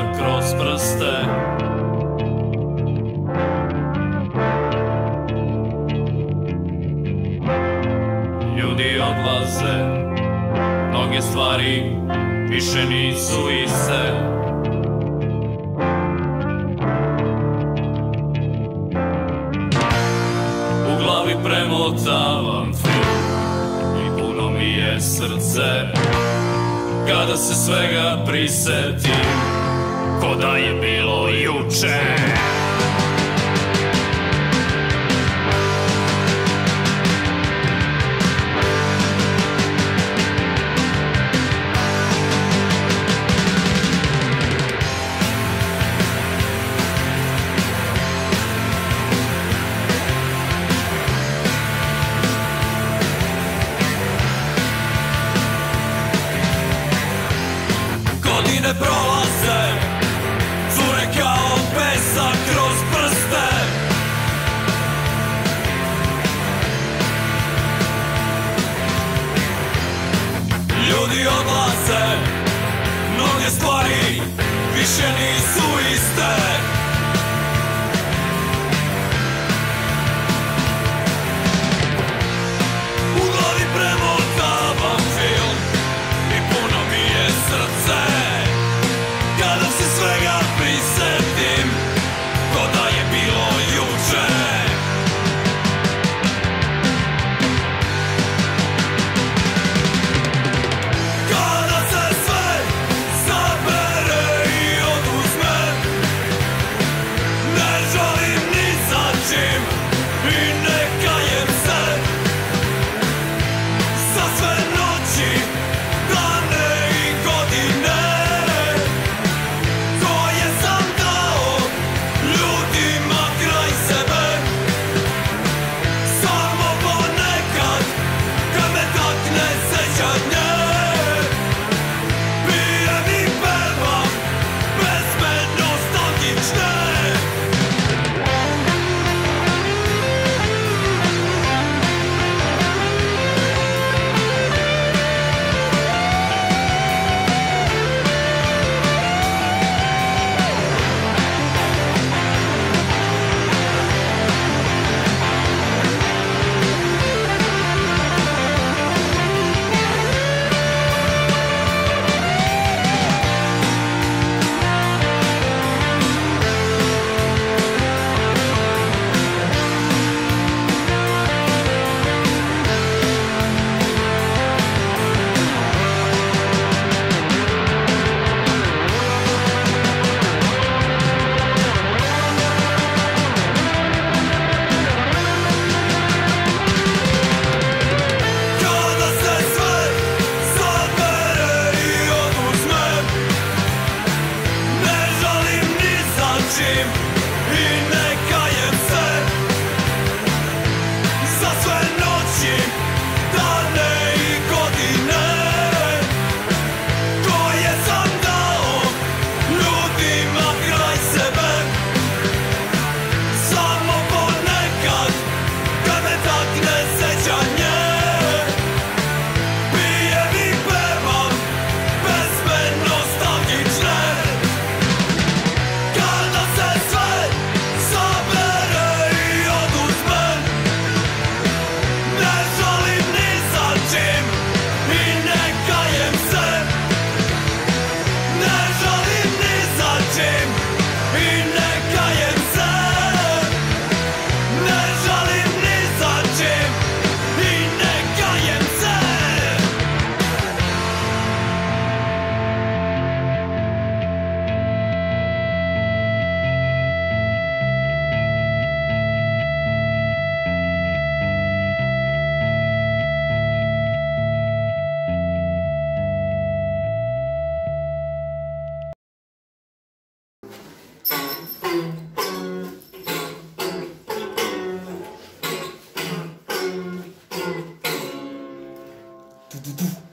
kroz prste. Ljudi odlaze, mnoge stvari više nisu iste. U glavi premotavam film i puno mi je srce kada se svega prisetim, ko da je bilo juče. Godine prolaze, cure kao pesak kroz prste. Ljudi odlaze, mnoge stvari više nisu iste. U glavi premotavam film i puno mi je srce kada se svega prisetim, ko da je bilo juče. Kada se sve sabere i oduzme, ne žalim ni za čim i ne kajem se. Za sve noći, dane i godine koje sam dao ljudima kraj sebe. Samo ponekad kad me takne sećanje, pijem i pevam pesme nostalgične. Kada se sve sabere i oduzme, ne žalim ni za čim i ne kajem se. Za sve noći, dane i godine koje sam dao ljudima kraj sebe. Samo ponekad kad me takne sećanje, pijem i pevam pesme nostalgične. Kada se sve sabere i oduzme, ne žalim ni za čim i ne kajem se. Ne žalim ni za čim i ne kajem se. Ne žalim ni za čim i ne kajem se. Du, du, du.